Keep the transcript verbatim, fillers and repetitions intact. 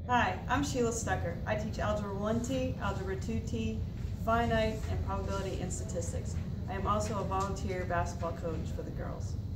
Hi, I'm Sheila Stucker. I teach Algebra one T, Algebra two T, Finite, and Probability and Statistics. I am also a volunteer basketball coach for the girls.